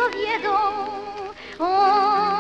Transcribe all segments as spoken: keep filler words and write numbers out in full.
dowiedzą. O,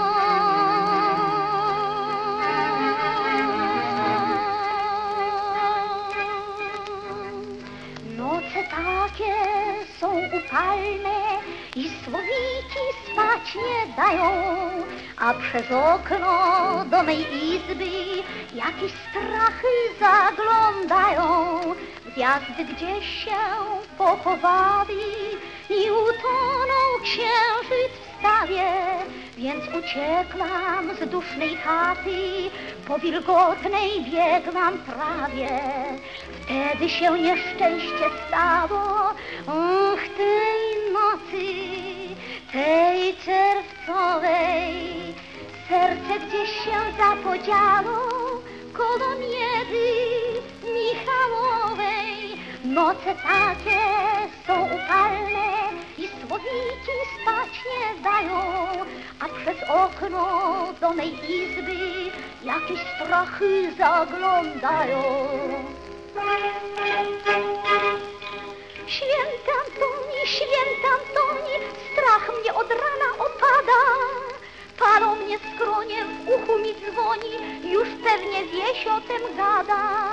noce takie są upalne i słowiki spać nie dają, a przez okno do mej izby jakieś strachy zaglądają. Gwiazdy gdzieś się pochowali i utonął księżyc w stawie, więc uciekłam z dusznej chaty, po wilgotnej biegłam trawie. Wtedy się nieszczęście stało, och, tej nocy, tej czerwcowej. Serce gdzieś się zapodziało koło Miedy Michałowej. Noce takie są upalne i słowiki spać nie dają, a przez okno do mej izby jakieś strachy zaglądają. Święty Antoni, święty Antoni, strach mnie od rana opada. Palą mnie skronie, w uchu mi dzwoni, już pewnie wieś o tym gada.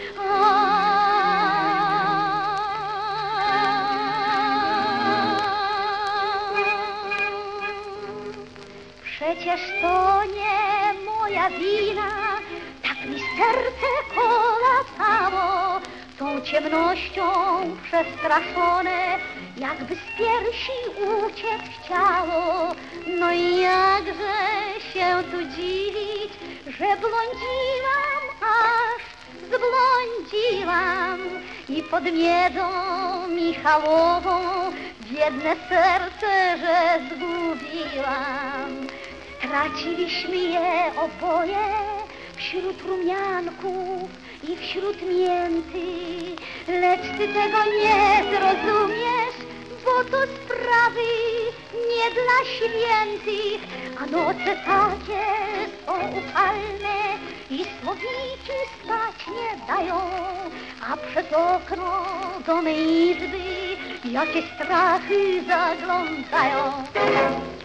Przecież to nie moja wina, tak mi serce kolatało. Tą ciemnością przestraszone, jakby z piersi uciec chciało. No i jakże się tu dziwić, że blądziłam, aż zblądziłam i pod Miedą Michałową biedne serce, że zgubiłam. Straciliśmy je oboje wśród rumianków i wśród mięty, lecz ty tego nie zrozumiesz, bo to sprawy nie dla świętych, a noce takie są upalne i słowiki spać nie dają, a przez okno do mej izby jakie strachy zaglądają.